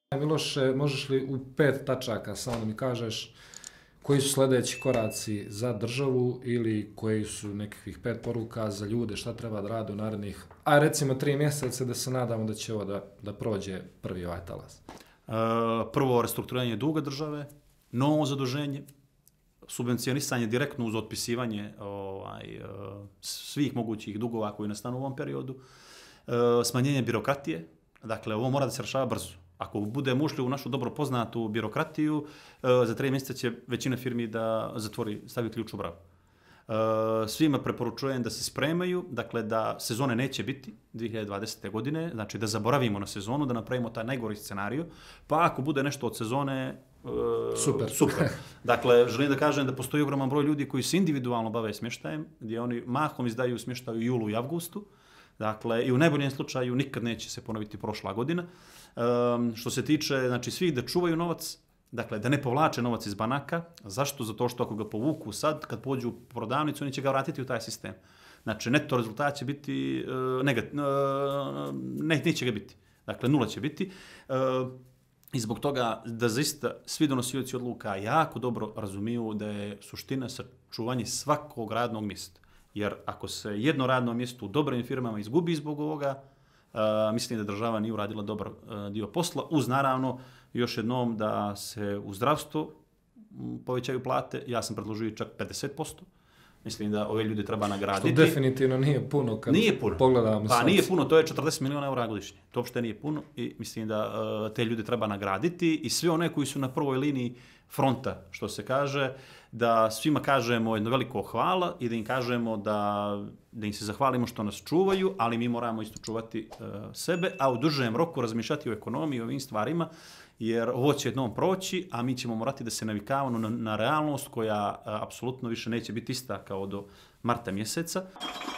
Miloše, možeš li u 5 tačaka samo da mi kažeš koji su sljedeći koraci za državu ili koji su nekakvih 5 poruka za ljude, šta treba da rade u narednih, recimo 3 mjeseca da se nadamo da će ovo da prođe prvi ovaj talas? Prvo, restrukturiranje duga države, novo zaduženje, subvencionisanje direktno uz otpisivanje svih mogućih dugova koji nastanu u ovom periodu, smanjenje birokratije, dakle ovo mora da se rešava brzo. Ako budemo ušli u našu dobro poznatu birokratiju, za 3 mjeseca će većina firmi da stavi ključ u bravu. Svima preporučujem da se spremaju, dakle da sezone neće biti 2020. godine, znači da zaboravimo na sezonu, da napravimo taj najgori scenariju, pa ako bude nešto od sezone, super. Dakle, želim da kažem da postoji ogroman broj ljudi koji se individualno bave smještajem, gdje oni mahom izdaju smještaj u julu i avgustu, dakle i u najboljem slučaju nikad neće se ponoviti prošla godina. Što se tiče, znači, svih da čuvaju novac, dakle, da ne povlače novac iz banaka. Zašto? Zato što ako ga povuku sad, kad pođu u prodavnicu, oni će ga vratiti u taj sistem. Znači, neto rezultat će biti neće ga biti. Dakle, 0 će biti. I zbog toga da zaista svi donosioci odluka jako dobro razumiju da je suština sačuvanje svakog radnog mjesta. Jer ako se jedno radno mjesto u dobrim firmama izgubi zbog ovoga, mislim da država nije uradila dobar dio posla, uz naravno još jednom da se u zdravstvu povećaju plate. Ja sam predložio čak 50%. Mislim da ove ljudi treba nagraditi. Što definitivno nije puno kad pogledamo. Pa nije puno, to je 40 milijuna eura godišnje. To uopšte nije puno i mislim da te ljude treba nagraditi i sve one koji su na prvoj liniji fronta, što se kaže, da svima kažemo jedno veliko hvala i da im kažemo da im se zahvalimo što nas čuvaju, ali mi moramo isto čuvati sebe, a u dužem roku razmišljati o ekonomiji i o ovim stvarima, jer ovo će jednom proći, a mi ćemo morati da se navikavamo na realnost koja apsolutno više neće biti ista kao do marta mjeseca.